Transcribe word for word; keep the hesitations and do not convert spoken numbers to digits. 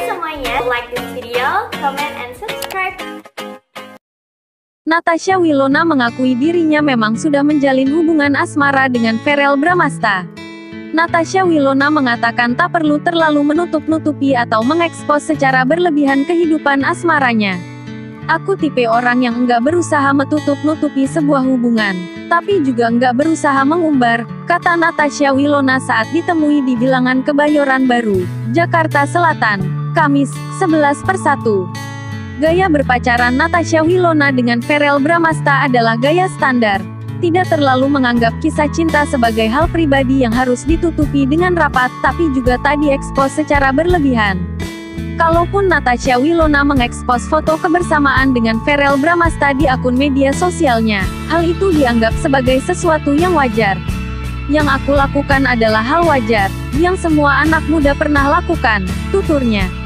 semuanya, like this video, comment, and subscribe. Natasha Wilona mengakui dirinya memang sudah menjalin hubungan asmara dengan Verrell Bramasta. Natasha Wilona mengatakan tak perlu terlalu menutup-nutupi atau mengekspos secara berlebihan kehidupan asmaranya. Aku tipe orang yang enggak berusaha menutup-nutupi sebuah hubungan, tapi juga enggak berusaha mengumbar, kata Natasha Wilona saat ditemui di Bilangan Kebayoran Baru, Jakarta Selatan, Kamis, sebelas per satu. Gaya berpacaran Natasha Wilona dengan Verrell Bramasta adalah gaya standar. Tidak terlalu menganggap kisah cinta sebagai hal pribadi yang harus ditutupi dengan rapat, tapi juga tak diekspos secara berlebihan. Kalaupun Natasha Wilona mengekspos foto kebersamaan dengan Verrell Bramasta di akun media sosialnya, hal itu dianggap sebagai sesuatu yang wajar. Yang aku lakukan adalah hal wajar, yang semua anak muda pernah lakukan, tuturnya.